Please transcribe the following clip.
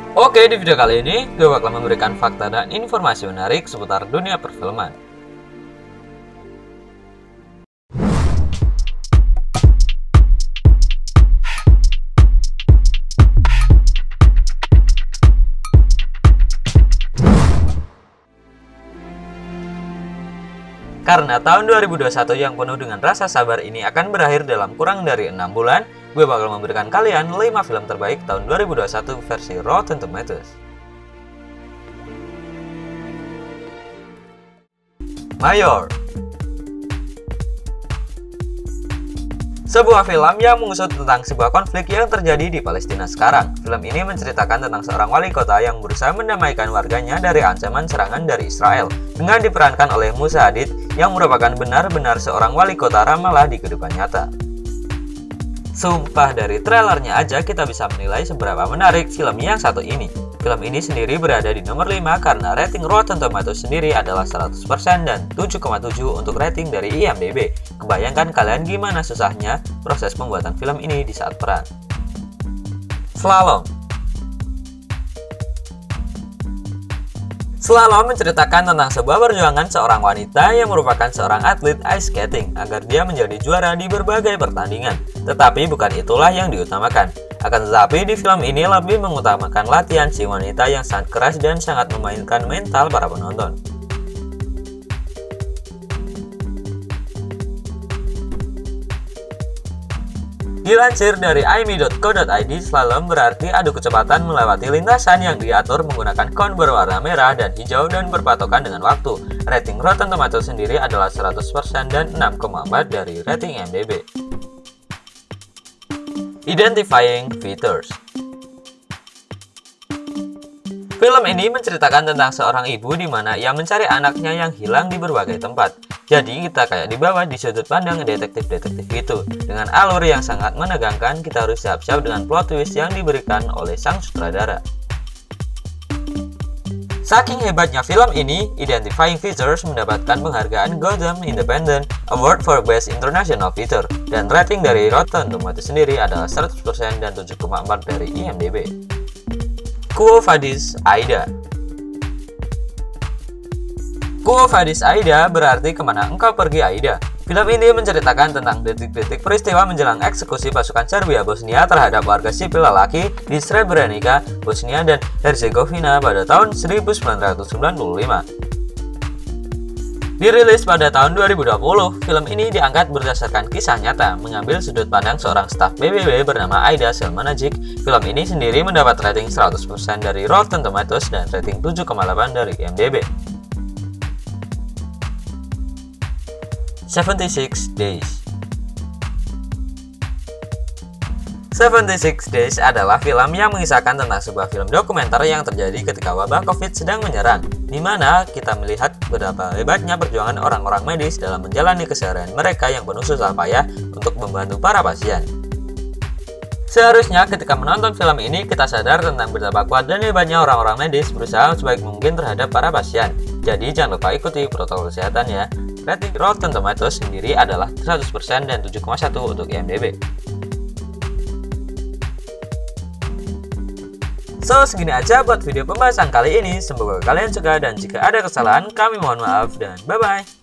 Oke, di video kali ini gue bakal memberikan fakta dan informasi menarik seputar dunia perfilman. Karena tahun 2021 yang penuh dengan rasa sabar ini akan berakhir dalam kurang dari 6 bulan, gue bakal memberikan kalian 5 film terbaik tahun 2021 versi Rotten Tomatoes. Mayor, sebuah film yang mengusut tentang sebuah konflik yang terjadi di Palestina sekarang. Film ini menceritakan tentang seorang wali kota yang berusaha mendamaikan warganya dari ancaman serangan dari Israel, dengan diperankan oleh Musa Hadid yang merupakan benar-benar seorang wali kota Ramallah di kehidupan nyata. Sumpah, dari trailernya aja kita bisa menilai seberapa menarik film yang satu ini. Film ini sendiri berada di nomor 5 karena rating Rotten Tomatoes sendiri adalah 100% dan 7,7 untuk rating dari IMDb. Kebayangkan kalian gimana susahnya proses pembuatan film ini di saat perang. Slalom. Slalom menceritakan tentang sebuah perjuangan seorang wanita yang merupakan seorang atlet ice skating agar dia menjadi juara di berbagai pertandingan. Tetapi bukan itulah yang diutamakan. Akan tetapi di film ini lebih mengutamakan latihan si wanita yang sangat keras dan sangat memainkan mental para penonton. Dilansir dari imi.co.id, slalom berarti adu kecepatan melewati lintasan yang diatur menggunakan kon berwarna merah dan hijau dan berpatokan dengan waktu. Rating Rotten Tomatoes sendiri adalah 100% dan 6,4 dari rating IMDb. Identifying Features. Film ini menceritakan tentang seorang ibu di mana ia mencari anaknya yang hilang di berbagai tempat. Jadi kita kayak dibawa di sudut pandang detektif-detektif itu. Dengan alur yang sangat menegangkan, kita harus siap-siap dengan plot twist yang diberikan oleh sang sutradara. Saking hebatnya film ini, Identifying Features mendapatkan penghargaan Gotham Independent Award for Best International Feature, dan rating dari Rotten Tomatoes sendiri adalah 100% dan 7,4 dari IMDb. Quo Vadis Aida. Quo Vadis Aida berarti kemana engkau pergi Aida. Film ini menceritakan tentang detik-detik peristiwa menjelang eksekusi pasukan Serbia Bosnia terhadap warga sipil lelaki di Srebrenica, Bosnia dan Herzegovina pada tahun 1995. Dirilis pada tahun 2020, film ini diangkat berdasarkan kisah nyata, mengambil sudut pandang seorang staf PBB bernama Aida Selmanagic. Film ini sendiri mendapat rating 100% dari Rotten Tomatoes dan rating 7,8 dari IMDb. 76 Days. 76 Days adalah film yang mengisahkan tentang sebuah film dokumenter yang terjadi ketika wabah COVID sedang menyerang, di mana kita melihat betapa hebatnya perjuangan orang-orang medis dalam menjalani keseharian mereka yang penuh susah payah untuk membantu para pasien. Seharusnya ketika menonton film ini kita sadar tentang betapa kuat dan hebatnya orang-orang medis berusaha sebaik mungkin terhadap para pasien. Jadi jangan lupa ikuti protokol kesehatan ya. Rating Rotten Tomatoes sendiri adalah 100% dan 7,1 untuk IMDb. So, segini aja buat video pembahasan kali ini. Semoga kalian suka dan jika ada kesalahan kami mohon maaf dan bye-bye.